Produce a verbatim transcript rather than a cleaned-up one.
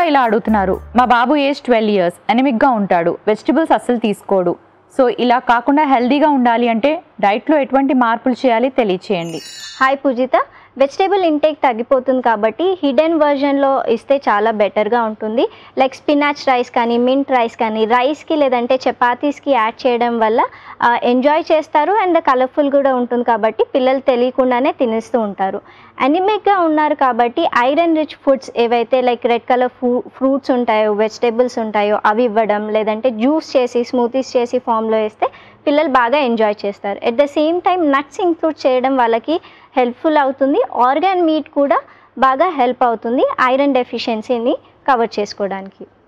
ఇలా అడుగుతున్నారు, మా బాబు ఏజ్ ట్వెల్వ్ ఇయర్స్, ఎనిమిక్గా ఉంటాడు, వెజిటబుల్స్ అస్సలు తీసుకోడు. సో ఇలా కాకుండా హెల్దీగా ఉండాలి అంటే డైట్లో ఎటువంటి మార్పులు చేయాలి తెలియచేయండి. హాయ్ పూజిత, వెజిటేబుల్ ఇంటేక్ తగ్గిపోతుంది కాబట్టి హిడెన్ వర్జన్లో ఇస్తే చాలా బెటర్గా ఉంటుంది. లైక్ స్పినాచ్ రైస్ కానీ, మింట్ రైస్ కానీ, రైస్కి లేదంటే చపాతీస్కి యాడ్ చేయడం వల్ల ఎంజాయ్ చేస్తారు అండ్ కలర్ఫుల్ కూడా ఉంటుంది కాబట్టి పిల్లలు తెలియకుండానే తినేస్తూ ఉంటారు. అనిమిక్గా ఉన్నారు కాబట్టి ఐరన్ రిచ్ ఫుడ్స్ ఏవైతే like red colour fru fruits ఉంటాయో, వెజిటేబుల్స్ ఉంటాయో అవి ఇవ్వడం, లేదంటే జ్యూస్ చేసి స్మూతీస్ చేసి ఫామ్లో వేస్తే పిల్లలు బాగా ఎంజాయ్ చేస్తారు. At the same time nuts include చేయడం వాళ్ళకి హెల్ప్ఫుల్ అవుతుంది. ఆర్గాన్ మీట్ కూడా బాగా హెల్ప్ అవుతుంది ఐరన్ డెఫిషియన్సీని కవర్ చేసుకోవడానికి.